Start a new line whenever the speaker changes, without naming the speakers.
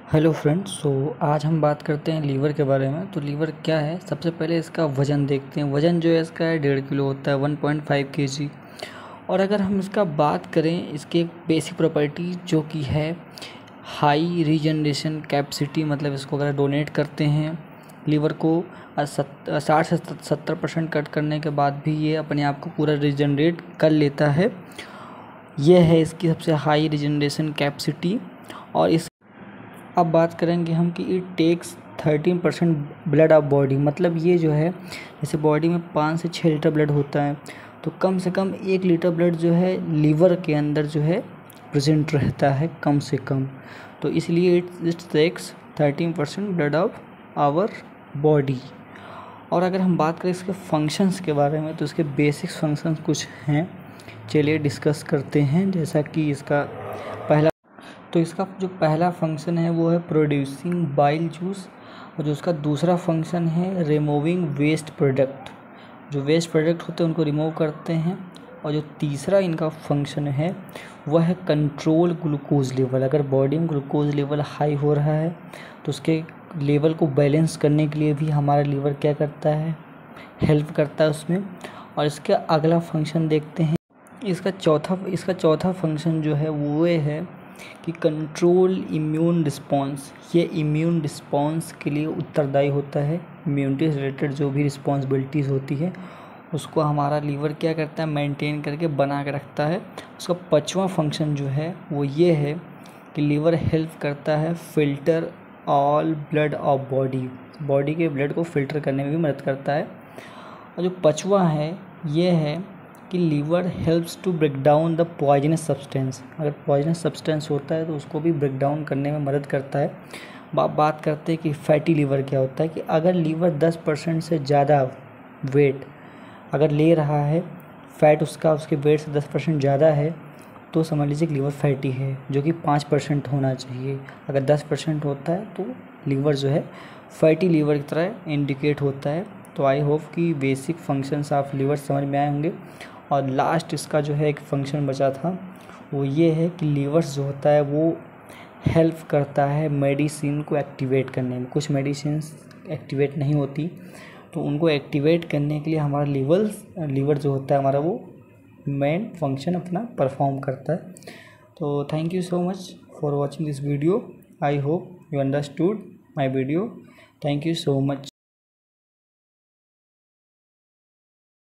Hello friends. आज हम बात करते हैं लीवर के बारे में। तो लीवर क्या है, सबसे पहले इसका वज़न देखते हैं। वज़न जो है इसका 1.5 किलो होता है, 1.5 kg। और अगर हम इसका बात करें, इसकी एक बेसिक प्रॉपर्टी जो कि है हाई रीजनरेशन कैपेसिटी, मतलब इसको अगर डोनेट करते हैं लीवर को 60 से 70% कट करने के बाद भी ये अपने आप को पूरा रीजनरेट कर लेता है। ये है इसकी सबसे हाई रीजनरेशन कैपेसिटी। और इस अब बात करेंगे हम कि it takes 13% blood of body, मतलब ये जो है जैसे बॉडी में 5 से 6 लीटर ब्लड होता है, तो कम से कम 1 लीटर ब्लड जो है लीवर के अंदर जो है प्रेजेंट रहता है कम से कम। तो इसलिए it takes 13% blood of our body. और अगर हम बात करें इसके फंक्शंस के बारे में, तो इसके बेसिक फंक्शंस कुछ हैं, चलिए डिस्कस करते हैं। जैसा कि इसका जो पहला फंक्शन है वो है प्रोड्यूसिंग बाइल जूस, और जो उसका दूसरा फंक्शन है रिमूविंग वेस्ट प्रोडक्ट, जो वेस्ट प्रोडक्ट होते हैं उनको रिमूव करते हैं। और जो तीसरा इनका फंक्शन है वह है कंट्रोल ग्लूकोज लेवल। अगर बॉडी में ग्लूकोज लेवल हाई हो रहा है तो उसके लेवल को बैलेंस करने के लिए भी हमारा लीवर क्या करता है, हेल्प करता है उसमें। और इसका अगला फंक्शन देखते हैं। इसका चौथा फंक्शन जो है वो ये है कि कंट्रोल इम्यून रिस्पॉन्स। ये इम्यून रिस्पॉन्स के लिए उत्तरदायी होता है। इम्यूनिटी से रिलेटेड जो भी रिस्पॉन्सिबिलिटीज़ होती है उसको हमारा लीवर क्या करता है, मेंटेन करके बना के रखता है। उसका पांचवा फंक्शन जो है वो ये है कि लीवर हेल्प करता है filter all blood of body के ब्लड को फिल्टर करने में भी मदद करता है। और जो पांचवा है ये है कि liver helps to break down the poisonous substance. अगर पॉइजनस सब्सटेंस होता है तो उसको भी ब्रेक डाउन करने में मदद करता है। बात करते हैं कि फैटी लीवर क्या होता है, कि अगर लीवर 10% से ज़्यादा वेट अगर ले रहा है, फैट उसके वेट से 10% ज़्यादा है, तो समझ लीजिए कि लीवर फैटी है, जो कि 5% होना चाहिए। अगर 10% होता है तो लीवर जो है फैटी लीवर की तरह इंडिकेट होता है। तो आई होप कि बेसिक फंक्शंस ऑफ लीवर समझ में आए होंगे। और लास्ट इसका जो है एक फंक्शन बचा था वो ये है कि लीवर्स जो होता है वो हेल्प करता है मेडिसिन को एक्टिवेट करने में। कुछ मेडिसिन्स एक्टिवेट नहीं होती, तो उनको एक्टिवेट करने के लिए हमारा लीवर जो होता है हमारा वो मेन फंक्शन अपना परफॉर्म करता है। तो thank you so much for watching this video. I hope you understood my video. Thank you so much.